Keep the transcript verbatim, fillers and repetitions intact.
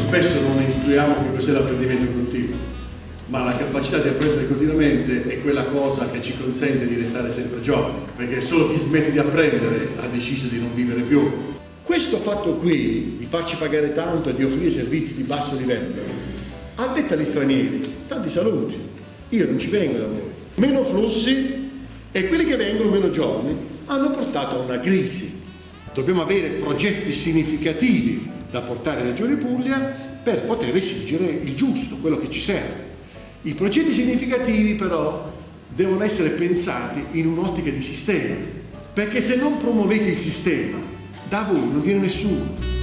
spesso non includiamo che cos'è l'apprendimento continuo, ma la capacità di apprendere continuamente è quella cosa che ci consente di restare sempre giovani, perché solo chi smette di apprendere ha deciso di non vivere più. Questo fatto qui, di farci pagare tanto e di offrire servizi di basso livello, ha detto agli stranieri, tanti saluti, io non ci vengo da voi. Meno flussi e quelli che vengono, meno giovani, hanno portato a una crisi. Dobbiamo avere progetti significativi da portare in Regione Puglia per poter esigere il giusto, quello che ci serve. I progetti significativi però devono essere pensati in un'ottica di sistema, perché se non promuovete il sistema, da voi non viene nessuno.